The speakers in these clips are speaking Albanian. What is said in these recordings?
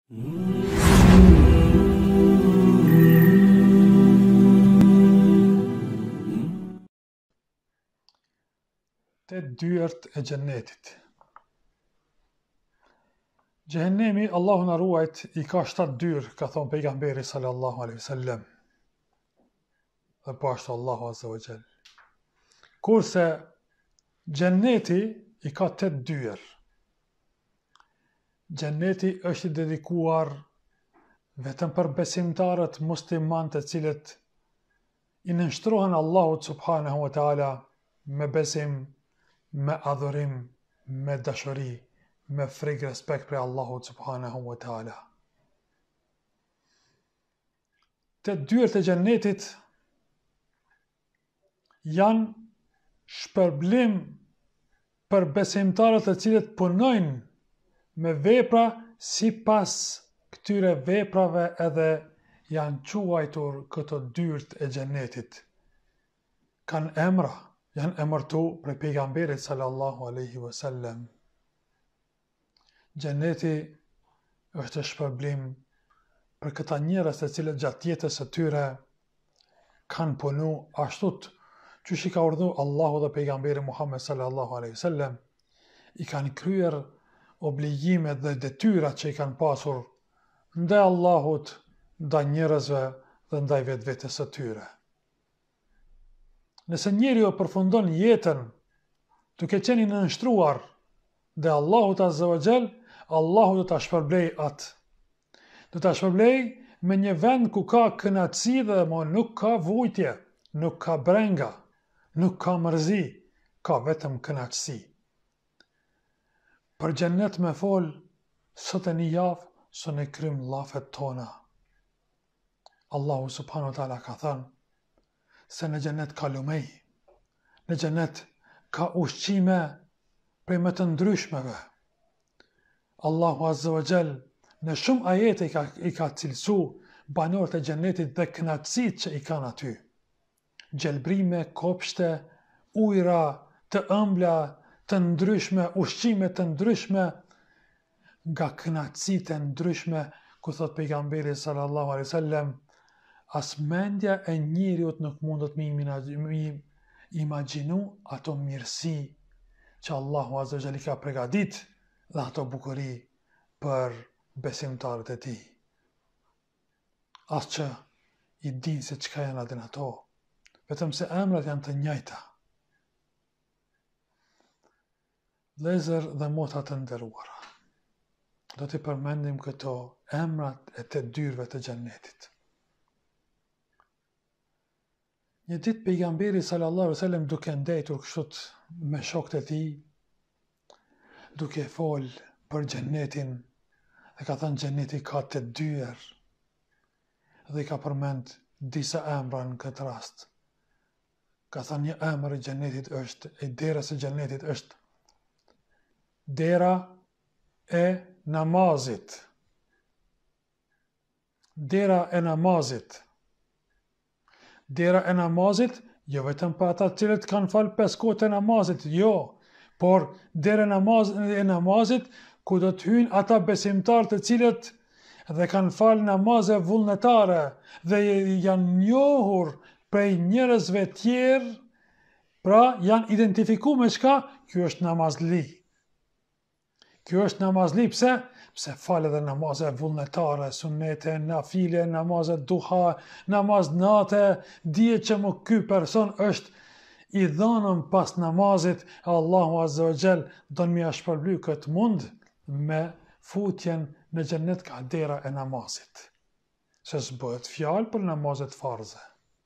Te dyert e xhennetit. Xehennemi, Allahu na ruajt, I ka 7 dyrë, ka thonë pejgamberi sallallahu alaihi wasallam. Dhe po ashtu Allahu azza wa jall. Kurse xhenneti I ka 8 dyër. Xhenneti është I dedikuar vetëm për besimtarët musliman të cilët I nënshtrohen Allahut subhanahu wa taala me besim, me adhurim, me dashuri, me frikë respekt për Allahut subhanahu wa taala. Të dyert e xhennetit janë shpërblim për besimtarët të cilët punojnë me vepra sipas këtyre veprave edhe janë quajtur këto dyert e xhennetit. Kanë emra, janë emërtu prej pejgamberit sallallahu alaihi wasallam. Xhenneti është shpërblim për këta njerëz të cilët gjatë jetës së tyre kanë punu ashtut çush I ka urdhëruar Allahu dhe pejgamberi Muhammed sallallahu alaihi wasallam, I kanë kryer obligimet dhe detyrat që I kanë pasur ndaj Allahut, ndaj njerëzve dhe ndaj vetvetes së tyre. Nëse njeriu përfundon jetën duke qenë I nënshtruar dhe Allahut azza wa jall, Allahu do ta shpërblej atë. Do ta shpërblej me një vend ku ka kënaqësi dhe nuk ka vujtje, nuk ka brenga, nuk ka mërzi, ka vetëm kënaqësi. Për xhennet me fol sot e një javë, sot ne krym llafet tona. Allahu subhanahu wa taala ka thënë se në xhennet ka lumej, në xhennet ka ushqime prej më të ndryshmeve. Allahu azza wa jall në shumë ajete I ka cilësu banorët e xhennetit dhe kënaqësitë që I kanë aty. Gjelbrime, kopshte, ujëra të ëmbla, të ndryshme, ushqime të ndryshme, nga kënaqësitë e ndryshme, ku thot pejgamberi sallallahu alaihi wasallam, as mendja e njeriut nuk mundet me imagjinu ato mirësi që Allahu azza wa jall I ka përgatitur dhe ato bukuri për besimtarët e tij. As që I din se çka janë atë ato, vetëm se emrat janë të njëjta. Vëllezër dhe motra të nderuara, do t'i përmendim këto emrat e të dyrëve të xhennetit. Një ditë pejgamberi sallallahu alaihi wasallam duke ndëtur kështu me shokët e tij, duke fol për xhennetin, dhe ka thënë xhenneti ka 8 dyër, dhe I ka përmend disa emra në këtë rast. Ka thënë një emër I xhennetit është, I derës së xhennetit është dera e namazit. Dera e namazit. Dera e namazit, jo vetëm për ata të cilët kanë falë 5 kohët e namazit, jo, por dera e namazit, ku do të hyjnë ata besimtarë të cilët dhe kanë falë namaze vullnetare dhe janë njohur prej njerëzve tjerë, pra janë identifikuar me çka? Ky është namazli. Ky është namazli, pse? Pse falë edhe namaze vullnetare, sunnete, nafile, namaze duha, namaz nate, dihet që më ky person është I dhënëm pas namazit, Allahu azza wa jall don më shpërbly këtë mund me futjen në xhennet ka dera e namazit. Se s'bëhet fjalë për namazet farze.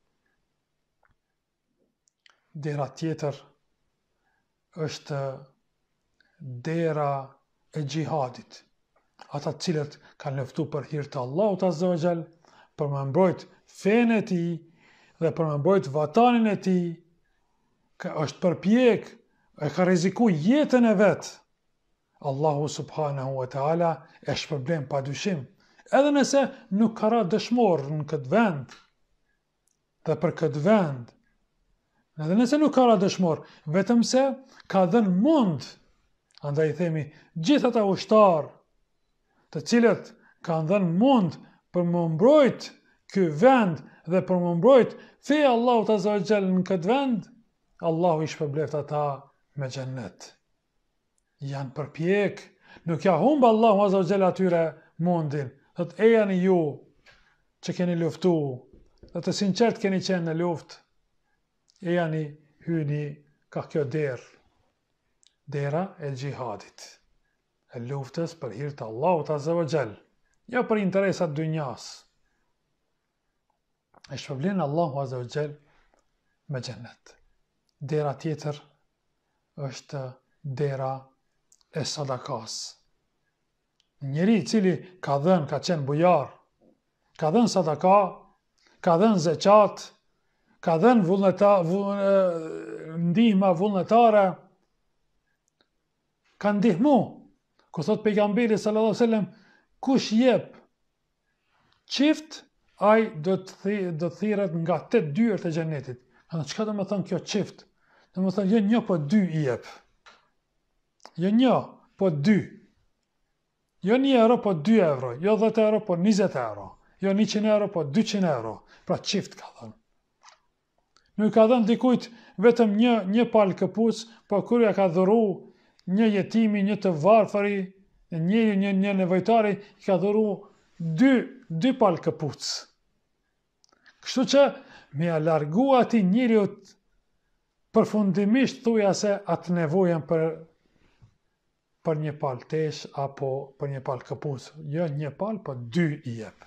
Dera tjetër është dera e xhihadit. Ata të cilët kanë luftuar për hir të Allahut azza wa jall, për me mbrojt fenë e tij dhe për me mbrojt vatanin e tij, ka është përpjek, e ka rrezikuar jetën e vet. Allahu subhanahu wa taala e shpërblen padyshim, edhe nëse nuk ka ra dëshmor në këtë vend dhe për këtë vend. Edhe nëse nuk ka ra dëshmor, vetëm se ka dhënë mund. Andaj themi, gjithë ata ushtarë të cilët kanë dhënë mund për më mbrojt ky vend dhe për më mbrojt feja Allahut Azza wa Jall në këtë vend, Allahu i shpërbleft ata me xhennet. Janë përpjek, nuk ja humb Allahu Azza wa Jall atyre mundin. Thot e janë ju që keni luftu, dhe të sinqert keni qenë në luft, e janë hyni ka kjo dera e gjihadit, e luftës për hir të Allahut Azza wa Jall, jo për interesat dynjas. E shpërblen Allahu Azza wa Jall me xhennet. Dera tjetër është dera e sadakas. Njeri i cili ka dhënë, ka qenë bujar, ka dhënë sadaka, ka dhënë zeqat, ka dhënë ndihma vullnetare, ka ndihmu. Ku thot pejgamberi sallallahu alaihi wasallam, kush jep çift, ai do të thirret nga 8 dyert e xhenetit. Çka do të thonë kjo çift? Do të thonë jo 1 po 2 i jep. Jo 1 po 2. Jo 1 euro po 2 euro, jo 10 euro po 20 euro, jo 100 euro po 200 euro. Pra çift ka dhënë. Nuk ka dhënë dikujt vetëm një palë këpuc, po kur ja ka dhuru një jetimi, një të varfëri, një nevojtari, i ka dhuru 2 palë këpuc. Kështu që me ja largu ati njeriut përfundimisht thuja se atë nevojën për një palë tesh apo për një palë këpuc. Jo 1 palë, po 2 i jep.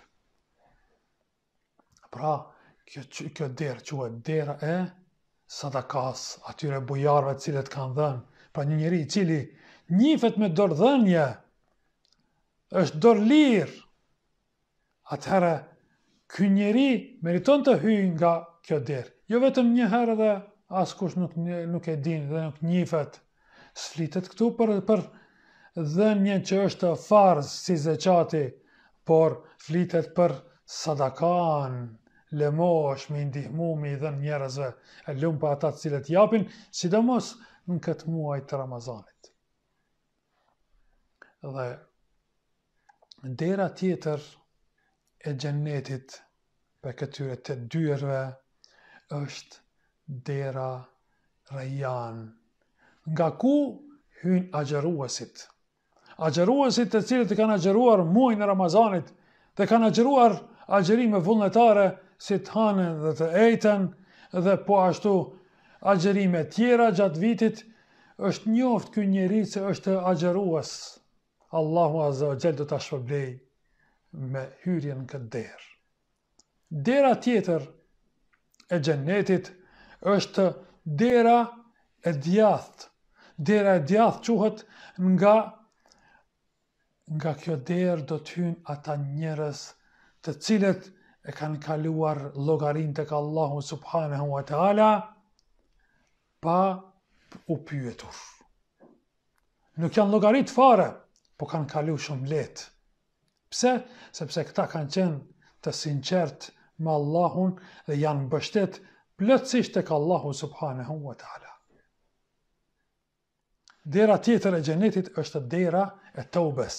Pra, kjo derë quhet dera e sadakas, atyre bujarëve të cilët kanë dhënë. Pra një njeri i cili njihet me dorëdhënie, është dorëlir, atëherë ky njeri meriton të hyjë nga kjo derë. Jo vetëm një herë dhe askush nuk e din dhe nuk njihet. S'flitet këtu për dhënien që është farz si zeqati, por flitet për sadakan, lëmosh, me ndihmu, me i dhënë njerëzve, e lumë për ata të cilët japin, sidomos në këtë muaj të Ramazanit. Dhe dera tjetër e xhennetit për këtyre të dyerve është dera Rayyan, nga ku hyjnë agjeruesit. Agjeruesit të cilët kanë agjeruar muajin e Ramazanit dhe kanë agjeruar agjerime vullnetare si të hanën dhe të ejten dhe po ashtu agjerime tjera gjatë vitit, është njoft ky njeri se është agjerues. Allahu Azza wa Jall do ta shpërblej me hyrjen në këtë derë. Dera tjetër e xhennetit është dera e djathtë. Dera e djathtë quhet nga kjo derë do të hyjnë ata njerëz të cilët e kanë kaluar llogarin tek Allahu subhanahu wa taala pa u pyetur. Nuk janë llogarit fare, po kanë kalu shumë lehtë. Pse? Sepse këta kanë qenë të sinqert me Allahun dhe janë mbështet plotësisht tek Allahu subhanahu wa taala. Dera tjetër e xhenetit është dera e Taubes,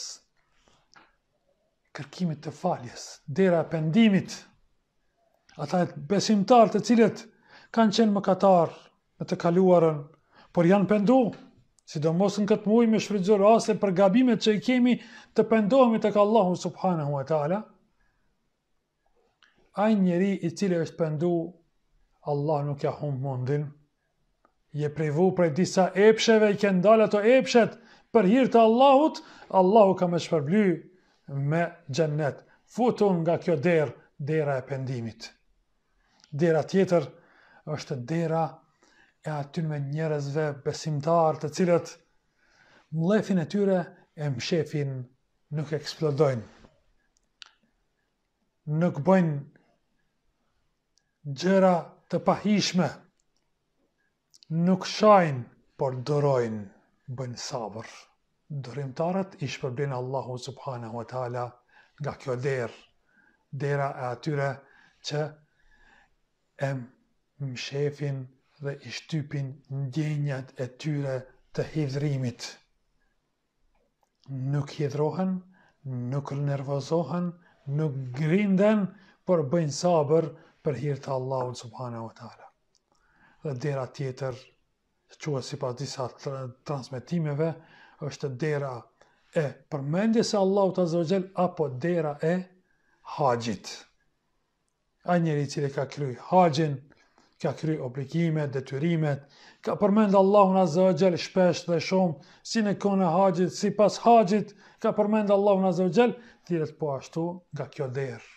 kërkimit të faljes, dera e pendimit. Ata besimtarë të cilët kanë qenë mëkatar në të kaluarën, por janë pendu, sidomos në këtë muaj me shfrytëzuar raste për gabimet që i kemi të pendohemi tek Allahu subhanahu wa taala. Ai njeri i cili është pendu, Allah nuk ja humb mundin. Je privu prej disa epsheve, i kanë dalë ato epshet për hir të Allahut, Allahu ka më shpërbly me xhennet. Futun nga kjo derë, dera e pendimit. Dera tjetër është dera e atyre njerëzve besimtar të cilët mllefin e tyre e mshefin, nuk eksplodojnë. Nuk bëjnë gjëra të pahishme. Nuk shajnë, por durojnë, bëjnë sabër. Durimtarët i shpërblen Allahu subhanahu wa taala nga kjo derë, dera e atyre që e mshefin dhe i shtypin ndjenjat e tyre të hidhrimit. Nuk hidhrohen, nuk nervozohen, nuk grinden, por bëjnë sabër për hir të Allahut subhanahu wa taala. Dhe dera tjetër, quhet sipas disa transmetimeve, është dera e përmendjes së Allahut azza wa jall apo dera e haxhit. Ai njeri i cili ka kry haxhin, ka kry obligimet, detyrimet, ka përmend Allahun azza wa jall shpesh dhe shumë, si në kohën e haxhit, sipas haxhit, ka përmend Allahun azza wa jall, thirret po ashtu nga kjo derë.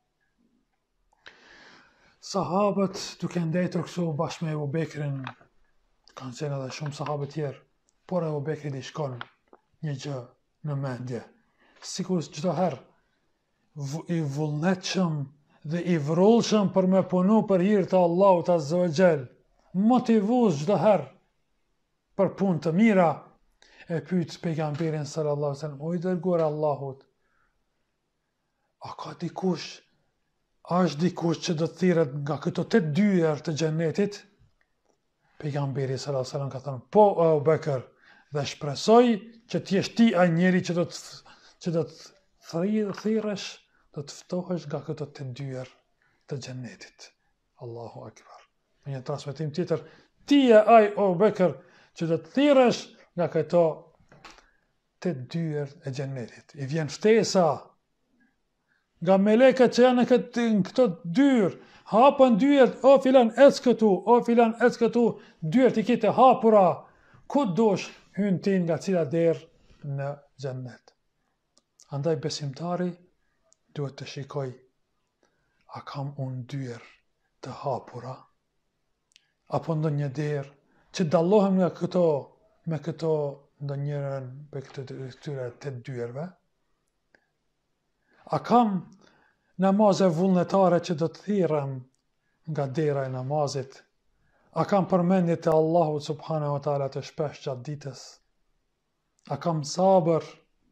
Sahabët, duke ndajtur kështu bashkë me Ebu Bekrin, kanë qenë edhe shumë sahabë tjerë, por Ebu Bekrit i shkon një gjë në mendje. Sikur çdo herë i vullnetshëm dhe i vrullshëm për me punu për hir të Allahut azza wa jall, motivues çdo herë për punë të mira, e pyet pejgamberin sallallahu alaihi wasallam: "O i dërguar Allahut, a ka dikush, a është dikush që do të thirret nga këto 8 dyert të xhenetit?" Pejgamberi sallallahu alaihi wasallam ka thënë: "Po, Abu Bekër, dhe shpresoj që të jesh ti ai njeri që do të thirresh, do të ftohesh nga këto 8 dyert të xhenetit." Allahu akbar. Në një transmetim tjetër: "Ti je ai, Abu Bekër, që do të thirresh nga këto 8 dyert e xhenetit." I vjen ftesa nga melekët që janë në këto dyert, hapën dyert, o filan ec këtu, o filan ec këtu, dyert i kite hapura, ku dush hyn ti nga cila derë në xhennet. Andaj besimtari duhet të shikoj, a kam unë dyert të hapura, apo ndonjë derë që dallohem nga këto, me këto ndonjërin për këtyre 8 dyerve? A kam namaze vullnetare që do të thirrem nga dera e namazit? A kam përmendje të Allahut subhanahu wa taala të shpesh gjatë ditës? A kam sabër?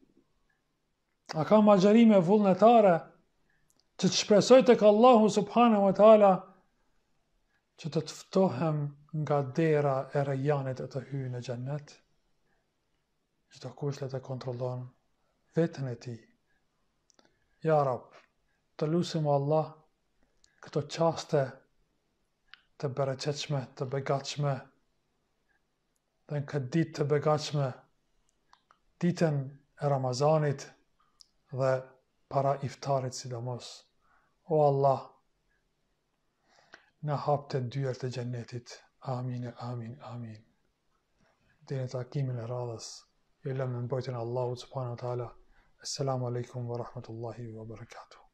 A kam agjerime vullnetare që të shpresoj tek Allahu subhanahu wa taala që të ftohem nga dera e Rayyanit e të hyj në xhennet? Çdo kush le të kontrollon veten e tij. Ja Rab, të lutim Allah këto qaste të bereqetshme, të begatshme, dhe në këtë ditë të begatshme, ditën e Ramazanit dhe para iftarit sidomos. O Allah, na hap të dyert e xhennetit. Amin, amin, amin. Deri në takimin e radhës, ju lëm në mbrojtjen e Allahut subhanahu wa taala. Assalamu alaikum wa rahmatullahi wa barakatuh.